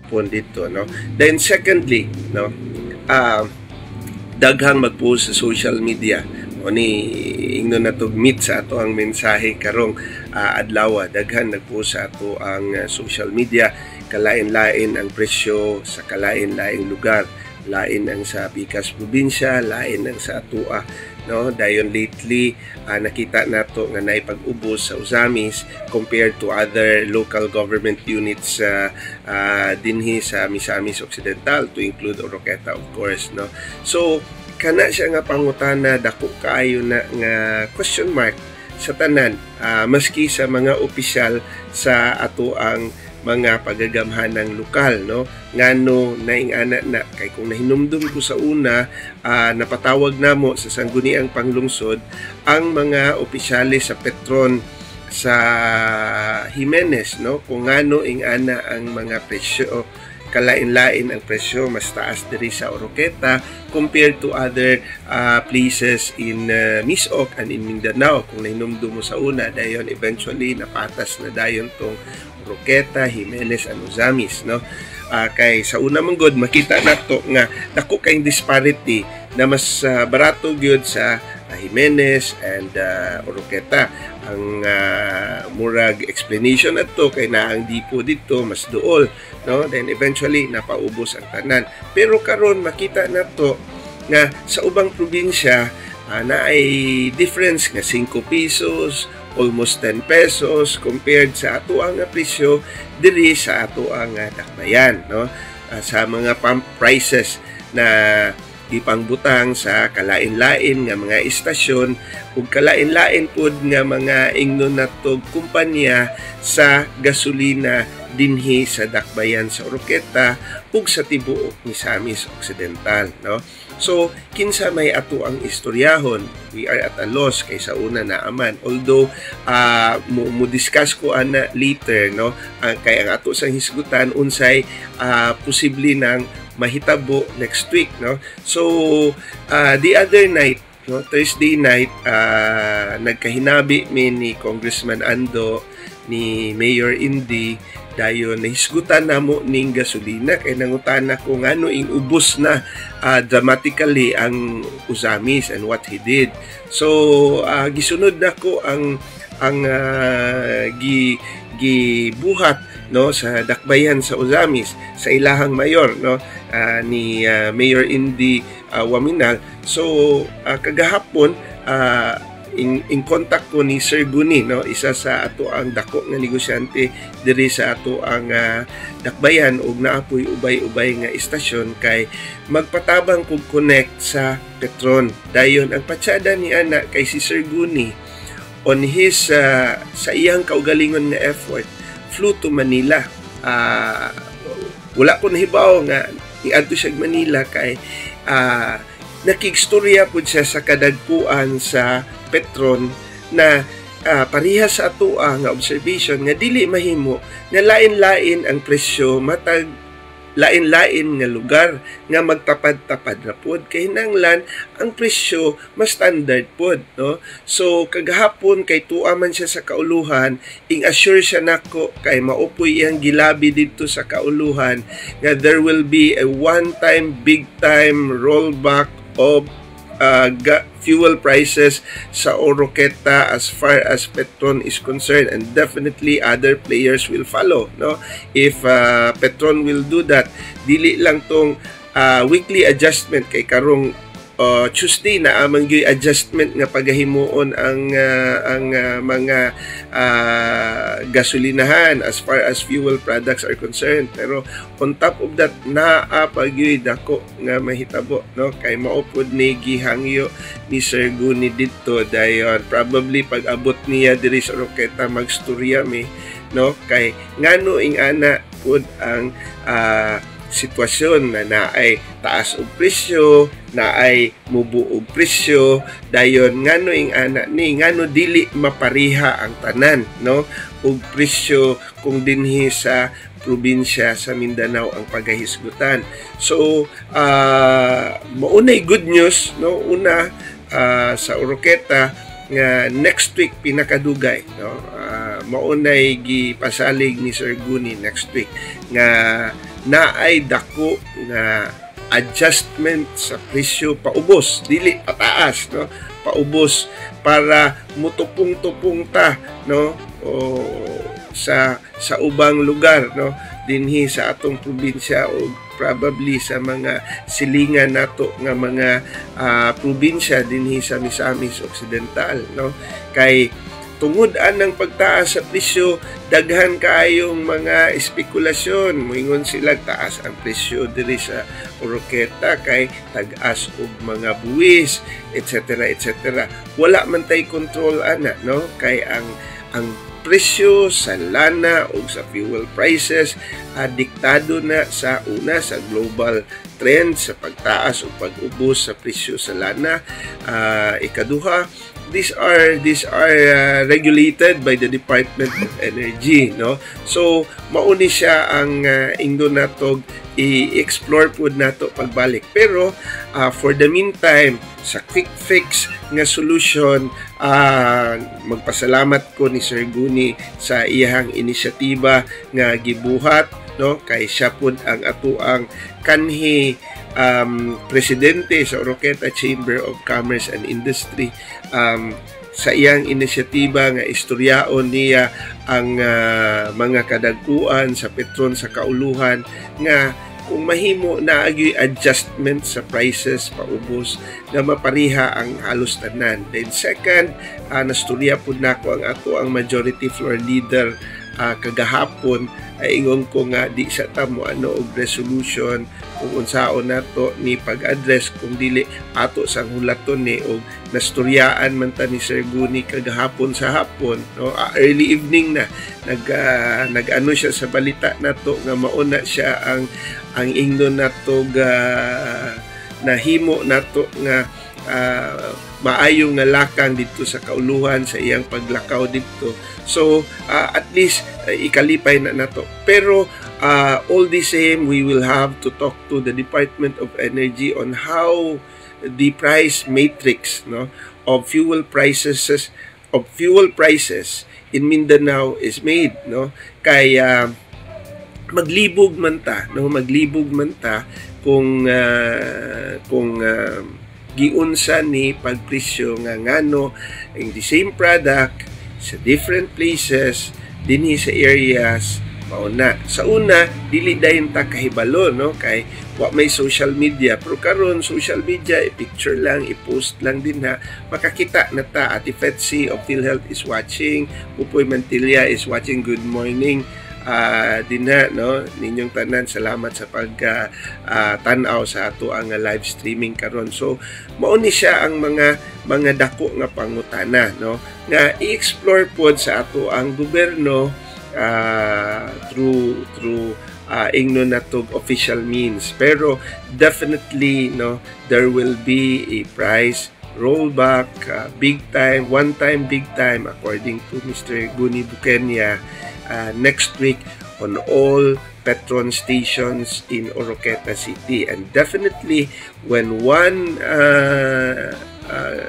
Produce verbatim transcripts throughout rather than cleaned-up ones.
pon dito, no. Then secondly, no, uh, daghang mag-post sa social media o ni ingno na to meet sa ato ang mensahe karong uh, adlaw. Daghan nag-post sa ato ang uh, social media, kalain-lain ang presyo sa kalain-laing lugar, lain ang sa Pikas probinsya, lain ang sa atua, no. Dayon lately uh, nakita nato nga naay pag-ubos sa Uzamis compared to other local government units uh, uh, dinhi sa Misamis Occidental, to include Oroqueta of course, no. So kana siya nga pangutana, dako kaayo na nga question mark sa tanan, uh, maski sa mga opisyal sa ato ang mga pagagamhanang lokal, no. Ngano naingana na kay kung nahinumdum ko sa una, uh, napatawag namo sa sangguniang panglungsod ang mga opisyalis sa Petron sa Jimenez, no, kung ngano ingana ang mga presyo, kalain-lain ang presyo, mas taas diri sa Oroqueta compared to other uh, places in uh, Misok and in Mindanao. Kung nahinumdum mo sa una, dayon eventually napatas na dayon tong Oroqueta, Jimenez, and Uzamis, no. Uh, kay sa una man gud makita nato nga dako kay disparity na mas uh, barato gyud sa uh, Jimenez and uh, Oroqueta. Ang uh, murag explanation ato kay naang dipo dito mas duol, no. Then eventually napaubos ang tanan. Pero karon makita nato nga sa ubang probinsya uh, na ay difference nga five pesos, almost ten pesos compared sa ato ang presyo diri sa ato ang dakbayan, no. Uh, sa mga pump prices na ipangbutang sa kalain-lain nga mga istasyon ug kalain-lain pud nga mga ingnon natog kumpanya sa gasolina dinhi sa dakbayan sa Oroqueta ug sa tibuok Misamis Occidental, no. So kinsa may ato ang istoryahon, we are at a loss kay sa una na aman, although uh, mo, mo discuss ko ana later, no, uh, kay ang ato sa hisgutan unsay uh, posible nang mahitabo next week, no. So uh, the other night, no, Thursday night, uh, nagkahinabi mi ni Congressman Ando, ni Mayor Indy, dayon nahisgutan namo ning gasolina kay nangutana ko ngano ing ubos na uh, dramatically ang Uzamis and what he did. So uh, gisunod nako ang ang uh, gi gibuhat, no, sa dakbayan sa Uzamis sa ilahang mayor, no, uh, ni uh, Mayor Indy uh, Waminal. So uh, kagahapon uh, in, in contact ko ni Sir Guni, no, isa sa ato ang dako nga negosyante diri sa ato ang uh, dakbayan ug naapoy ubay-ubay nga istasyon kay magpatabang kog connect sa Petron. Dayon ang patsada ni ana kay si Sir Guni on his uh, sa iyang kaugalingon nga effort flew to Manila. Uh, wala ko nahibaw nga iadto siya Manila kay uh, nakigstorya po siya sa kadagpuan sa Petron na uh, pareha sa ato nga observation nga dili mahimo nga lain-lain ang presyo matag lain-lain nga lugar nga magtapad-tapad na pod kay hinanglan ang presyo mas standard pod, no. So kagahapon kay tuwa man siya sa kauluhan, ing assure siya nako kay maupoy iyang gilabi dito sa kauluhan nga there will be a one time big time rollback of uh, fuel prices sa Oroqueta as far as Petron is concerned, and definitely other players will follow, no. If uh, Petron will do that, dili lang tong uh, weekly adjustment kay karong uh, Tuesday na amang gyud adjustment nga pagahimuon ang uh, ang uh, mga uh, gasolinahan as far as fuel products are concerned. Pero on top of that, naa pa gyud dako nga mahitabo, no, kay maupod ni gihangyo ni Sir Guni dito dayon probably pag abot niya diri sa Oroqueta magstorya mi, no, kay ngano ing ana pud ang uh, sitwasyon na naay taas og presyo, naay mubo og presyo, dayon ngano ing ana ni ngano dili mapariha ang tanan, no, og presyo kung dinhi sa probinsya sa Mindanao ang pagahisgutan. So uh, maunay good news, no, una uh, sa Oroqueta nga next week pinakadugay, no, uh, maunay gipasalig ni Sir Guni next week nga naay dako nga adjustment sa presyo paubos, dili pataas, no, paubos para mutupong-tupong ta, no, o sa sa ubang lugar, no, dinhi sa atong probinsya o probably sa mga silingan nato nga mga uh, probinsya dinhi sa Misamis Occidental, no, kay tungod anang pagtaas sa presyo, daghan kaayong mga espekulasyon. Moingon sila taas ang presyo diri sa Oroqueta kay tag-as og mga buwis, et cetera et cetera. Wala man tay control ana, no, kay ang ang presyo sa lana o sa fuel prices uh, diktado na sa una sa global trend sa pagtaas o pag-ubos sa presyo sa lana. Uh, ikaduha, these are these are uh, regulated by the Department of Energy, no, so mauni siya ang uh, ingdo natog i-explore pud nato pagbalik, pero uh, for the meantime sa quick fix nga solution, uh, magpasalamat ko ni Sir Guni sa iyang inisyatiba nga gibuhat, no, kay siya pud ang atuang kanhi um, presidente sa Oroqueta Chamber of Commerce and Industry. Um, sa iyang inisyatiba nga istoryaon niya ang uh, mga kadagkuan sa Petron sa kauluhan nga kung mahimo na agi adjustment sa prices paubos na mapariha ang halos tanan. Then second, uh, nastorya pud nako ang ato ang majority floor leader uh, kagahapon ay ingon ko nga di sa tamo ano og resolution kung unsaon nato ni pag-address kung dili ato sang hulaton ni og nastoryaan man ta ni Sir Guni kagahapon sa hapon, no, uh, early evening na nag uh, nag-ano siya sa balita nato nga mauna siya ang ang ingno nato ga nahimo nato nga uh, maayo nga lakang dito sa kauluhan sa iyang paglakaw dito. So uh, at least uh, ikalipay na nato, pero uh, all the same we will have to talk to the Department of Energy on how the price matrix, no, of fuel prices of fuel prices in Mindanao is made, no, kaya maglibog man ta, no, maglibog man ta kung uh, kung uh, giunsa ni pagpresyo nga ngano in the same product sa different places dinhi sa areas mauna. Sa una dili dayon ta kahibalo, no, kay wa may social media, pero karon social media i-picture lang, i-post lang din ha, makakita na ta. Ati Fetsi of PhilHealth is watching, Pupoy Mantilla is watching. Good morning uh, din ha, no, ninyong tanan, salamat sa pag uh, uh, tanaw sa ato ang uh, live streaming karon. So mao ni siya ang mga mga dako nga pangutana, no, nga i-explore pod sa ato ang gobyerno uh, through through uh, ingno natog official means. Pero definitely, no, there will be a price rollback, uh, big time, one time, big time, according to Mister Guni Buquenia, uh, next week on all Petron stations in Oroqueta City. And definitely when one uh, uh,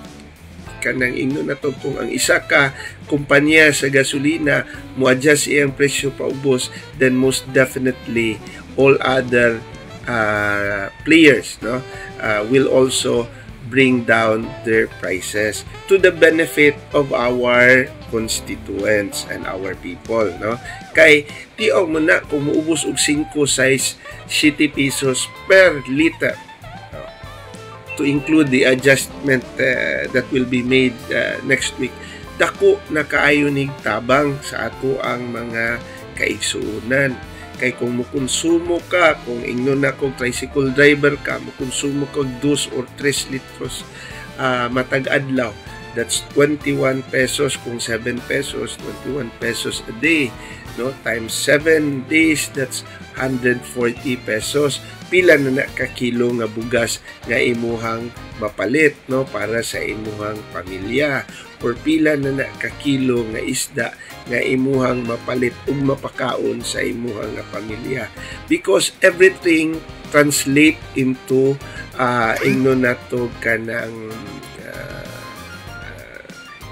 kanang ingno na to, kung ang isa ka kumpanya sa gasolina mo-adjust iyang presyo paubos, then most definitely all other uh, players, no, uh, will also bring down their prices to the benefit of our constituents and our people, no, kay tiyaw mo na kung muubos og five, six, seven pesos per liter, to include the adjustment uh, that will be made uh, next week, dako na kaayo ning tabang sa ato ang mga kaigsuunan. Kay kung mukonsumo ka, kung ingno na kung tricycle driver ka, mukonsumo ka two or three litros uh, matag adlaw, that's twenty-one pesos. Kung seven pesos, twenty-one pesos a day, no, times seven days, that's one hundred forty pesos. Pila na na ka kilo nga bugas nga imuhang mapalit, no, para sa imuhang pamilya, or pila na na ka kilo nga isda nga imuhang mapalit ug mapakaon sa imuhang nga pamilya, because everything translate into uh, ingno nato kanang uh, uh,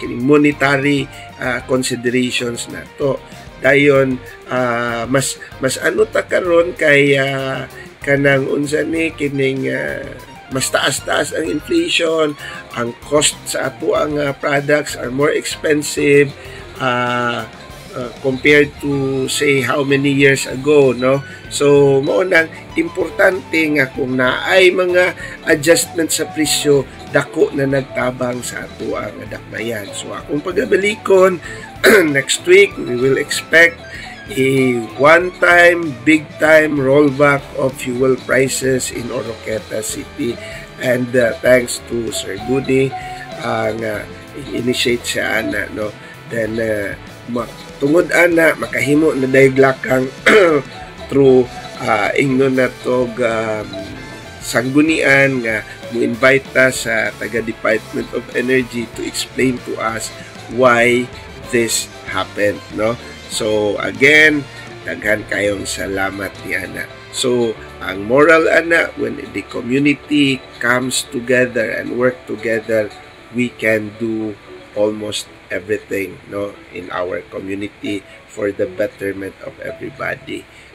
kining monetary uh, considerations na to. Dayon uh, mas mas ano ta karon kay uh, kanang unsa ni kining uh, mas taas-taas ang inflation, ang cost sa ato ang uh, products are more expensive uh, uh, compared to say how many years ago, no? So mao nang importante nga kung naay mga adjustment sa presyo, dako na nagtabang sa ato ang dakmayan. So akong pagabalikon next week we will expect a one-time, big-time rollback of fuel prices in Oroqueta City. And uh, thanks to Sir Goody, ang uh, initiate siya ana, no? Then, uh, tungod ana, makahimo na dayglakang through uh, ingno na tog um, sanggunian nga mo-invite ta sa taga-Department of Energy to explain to us why this happened, no? So, again, daghan kayong salamat ni Ana. So, ang moral, Ana, when the community comes together and work together, we can do almost everything, no, in our community for the betterment of everybody.